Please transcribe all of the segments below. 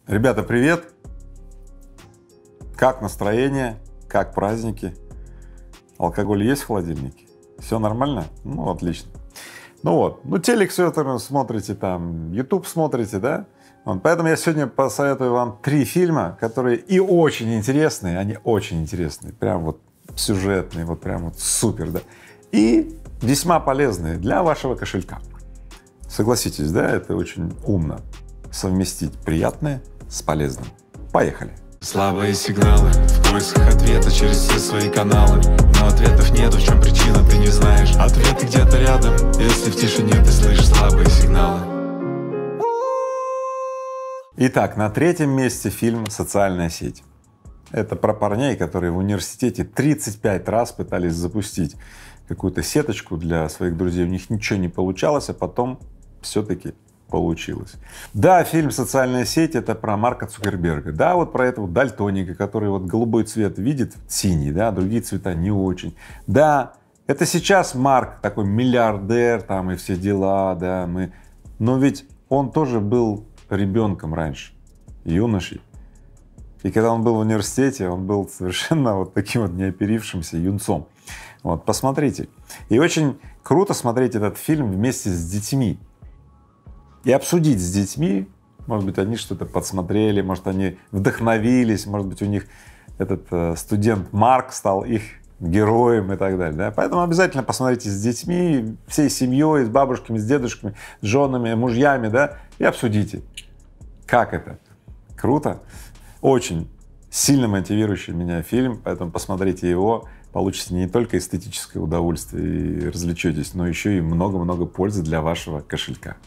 Ребята, привет! Как настроение? Как праздники? Алкоголь есть в холодильнике? Все нормально? Ну, отлично. Телек все это смотрите, там, YouTube смотрите, да? Поэтому я сегодня посоветую вам 3 фильма, которые и очень интересные, они очень интересные, прям вот сюжетные, вот прям вот супер, да, и весьма полезные для вашего кошелька. Согласитесь, да, это очень умно совместить приятное с полезным. Поехали! Слабые сигналы в поисках ответа через все свои каналы. Но ответов нету, в чем причина, ты не знаешь. Ответы где-то рядом, если в тишине ты слышишь слабые сигналы. Итак, на 3-м месте фильм «Социальная сеть». Это про парней, которые в университете 35 раз пытались запустить какую-то сеточку для своих друзей, у них ничего не получалось, а потом все-таки получилось. Да, фильм «Социальная сеть» — это про Марка Цукерберга, да, вот про этого дальтоника, который вот голубой цвет видит, синий, да, другие цвета не очень. Да, это сейчас Марк такой миллиардер там и все дела, да, но ведь он тоже был ребенком раньше, юношей. И когда он был в университете, он был совершенно вот таким вот неоперившимся юнцом. Вот, посмотрите. И очень круто смотреть этот фильм вместе с детьми. И обсудить с детьми, может быть, они что-то подсмотрели, может, они вдохновились, может быть, у них этот студент Марк стал их героем и так далее, да? Поэтому обязательно посмотрите с детьми, всей семьей, с бабушками, с дедушками, с женами, мужьями, да, и обсудите, как это. Круто. Очень сильно мотивирующий меня фильм, поэтому посмотрите его, получите не только эстетическое удовольствие и развлечетесь, но еще и много-много пользы для вашего кошелька.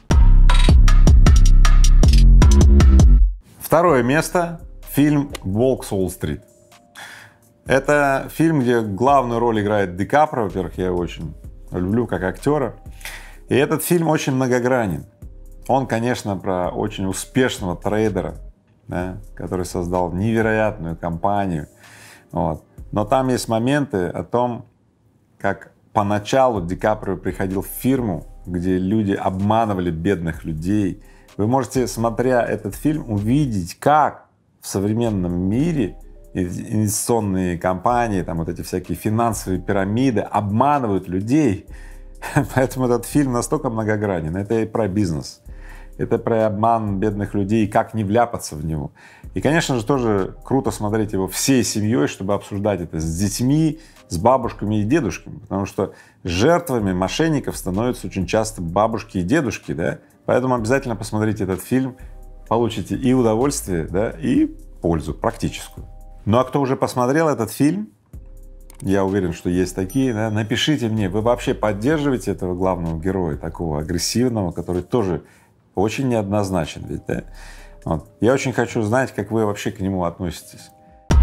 2-е место — фильм «Волк с Уолл-стрит». Это фильм, где главную роль играет Ди Каприо, во-первых, я его очень люблю как актера, и этот фильм очень многогранен. Он, конечно, про очень успешного трейдера, да, который создал невероятную компанию, вот. Но там есть моменты о том, как поначалу Ди Каприо приходил в фирму, где люди обманывали бедных людей. Вы можете, смотря этот фильм, увидеть, как в современном мире инвестиционные компании, там вот эти всякие финансовые пирамиды обманывают людей. Поэтому этот фильм настолько многогранен. Это и про бизнес, это про обман бедных людей, как не вляпаться в него. И, конечно же, тоже круто смотреть его всей семьей, чтобы обсуждать это с детьми, с бабушками и дедушками, потому что жертвами мошенников становятся очень часто бабушки и дедушки, да? Поэтому обязательно посмотрите этот фильм, получите и удовольствие, да, и пользу практическую. Ну а кто уже посмотрел этот фильм, я уверен, что есть такие, да, напишите мне, вы вообще поддерживаете этого главного героя, такого агрессивного, который тоже очень неоднозначен ведь, да? Вот. Я очень хочу знать, как вы вообще к нему относитесь.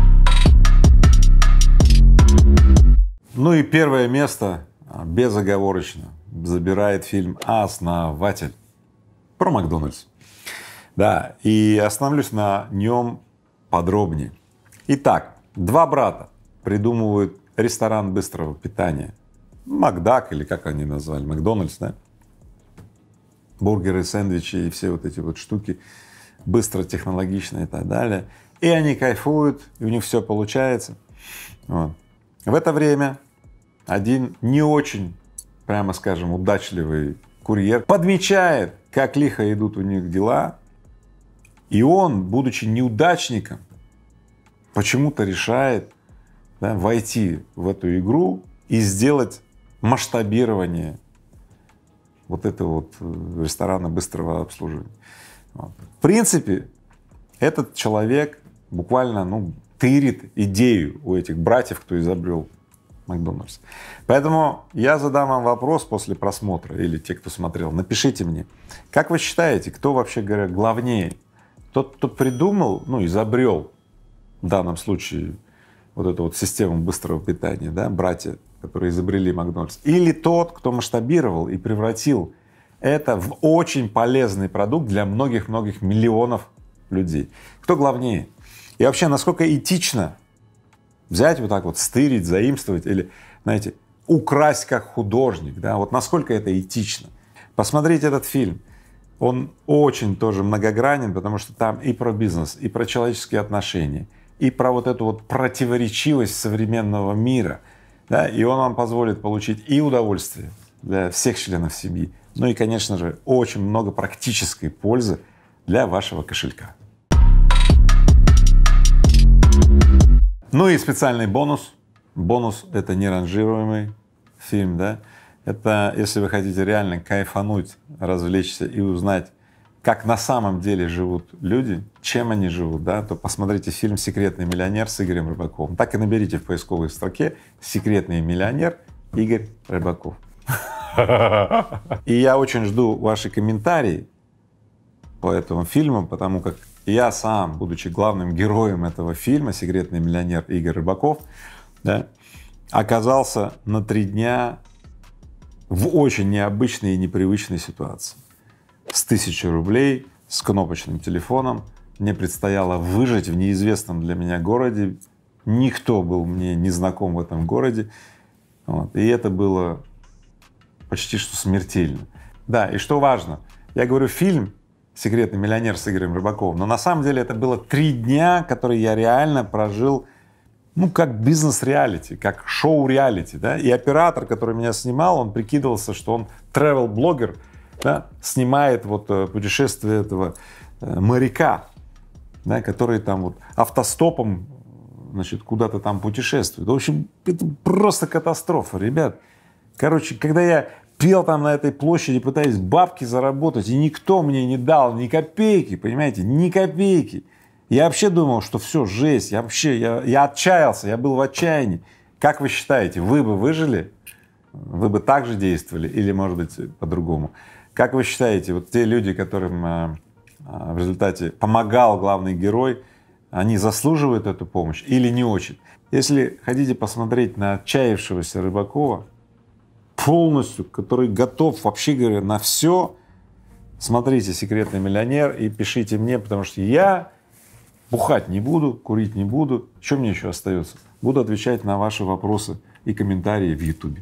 Ну и 1-е место безоговорочно забирает фильм «Основатель» про Макдональдс. Да, и остановлюсь на нем подробнее. Итак, 2 брата придумывают ресторан быстрого питания, Макдак или как они назвали, Макдональдс, да? Бургеры, сэндвичи и все вот эти вот штуки, быстро, технологично и так далее. И они кайфуют, и у них все получается. Вот. В это время один не очень, прямо скажем, удачливый курьер подмечает, как лихо идут у них дела, и он, будучи неудачником, почему-то решает, да, войти в эту игру и сделать масштабирование вот этого вот ресторана быстрого обслуживания. Вот. В принципе, этот человек буквально, тырит идею у этих братьев, кто изобрел Макдональдс. Поэтому я задам вам вопрос после просмотра, или те, кто смотрел, напишите мне, как вы считаете, кто, вообще говоря, главнее? Тот, кто придумал, изобрел в данном случае вот эту вот систему быстрого питания, да, братья, которые изобрели Макдональдс, или тот, кто масштабировал и превратил это в очень полезный продукт для многих-многих миллионов людей? Кто главнее? И вообще, насколько этично взять вот так вот, стырить, заимствовать или, знаете, украсть как художник, да, вот насколько это этично? Посмотрите этот фильм. Он очень тоже многогранен, потому что там и про бизнес, и про человеческие отношения, и про вот эту вот противоречивость современного мира, да, и он вам позволит получить и удовольствие для всех членов семьи, ну и, конечно же, очень много практической пользы для вашего кошелька. Ну и специальный бонус. Бонус — это не ранжируемый фильм, да. Это если вы хотите реально кайфануть, развлечься и узнать, как на самом деле живут люди, чем они живут, да, то посмотрите фильм «Секретный миллионер» с Игорем Рыбаковым. Так и наберите в поисковой строке «Секретный миллионер» Игорь Рыбаков. И я очень жду ваши комментарии по этому фильму, потому как я сам, будучи главным героем этого фильма «Секретный миллионер» Игорь Рыбаков, да, оказался на 3 дня в очень необычной и непривычной ситуации. С 1000 рублей, с кнопочным телефоном мне предстояло выжить в неизвестном для меня городе. Никто был мне не знаком в этом городе. Вот. И это было почти что смертельно. Да, и что важно, я говорю фильм «Секретный миллионер» с Игорем Рыбаковым, но на самом деле это было 3 дня, которые я реально прожил, ну, как бизнес-реалити, как шоу-реалити, да, и оператор, который меня снимал, он прикидывался, что он travel-блогер, да, снимает вот путешествие этого моряка, да, который там вот автостопом, значит, куда-то там путешествует. В общем, это просто катастрофа, ребят. Короче, когда я пел там на этой площади, пытаясь бабки заработать, и никто мне не дал ни копейки, понимаете, ни копейки. Я вообще думал, что все, жесть, я отчаялся, я был в отчаянии. Как вы считаете, вы бы выжили? Вы бы так же действовали или, может быть, по-другому? Как вы считаете, вот те люди, которым в результате помогал главный герой, они заслуживают эту помощь или не очень? Если хотите посмотреть на отчаявшегося Рыбакова полностью, который готов, вообще говоря, на все, смотрите «Секретный миллионер» и пишите мне, потому что я бухать не буду, курить не буду. Что мне еще остается? Буду отвечать на ваши вопросы и комментарии в YouTube.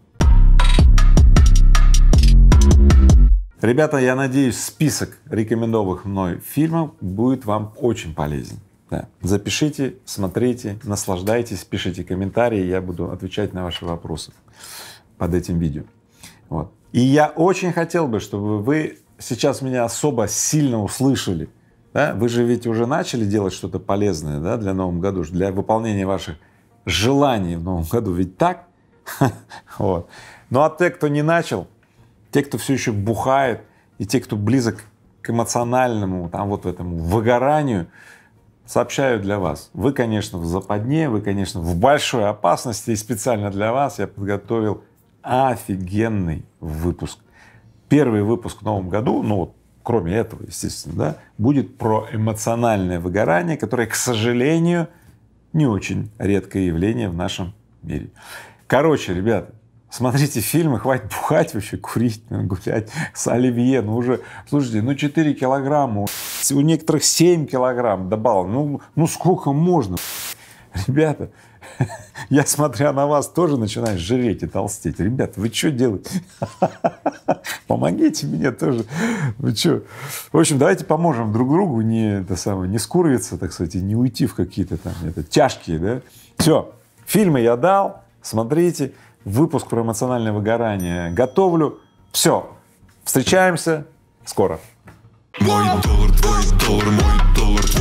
Ребята, я надеюсь, список рекомендованных мной фильмов будет вам очень полезен. Да. Запишите, смотрите, наслаждайтесь, пишите комментарии, я буду отвечать на ваши вопросы под этим видео. Вот. И я очень хотел бы, чтобы вы сейчас меня особо сильно услышали. Да? Вы же ведь уже начали делать что-то полезное, да, для Нового года, для выполнения ваших желаний в Новом году, ведь так? Вот. Ну а те, кто не начал, те, кто все еще бухает, и те, кто близок к эмоциональному, там вот этому выгоранию, сообщаю для вас. Вы, конечно, в западне, вы, конечно, в большой опасности, и специально для вас я подготовил офигенный выпуск. Первый выпуск в Новом году, ну вот, кроме этого, естественно, да, будет про эмоциональное выгорание, которое, к сожалению, не очень редкое явление в нашем мире. Короче, ребята, смотрите фильмы, хватит бухать вообще, курить, гулять с оливье, ну уже, слушайте, ну 4 килограмма, у некоторых 7 килограмм добавил, ну сколько можно? Ребята, я, смотря на вас, тоже начинаю жиреть и толстеть. Ребята, вы что делаете? Помогите мне тоже. Вы что? В общем, давайте поможем друг другу не скурвиться, так сказать, и не уйти в какие-то там тяжкие, да? Все, фильмы я дал, смотрите, выпуск про эмоциональное выгорание готовлю. Все, встречаемся скоро. Мой доллар, твой доллар, мой доллар,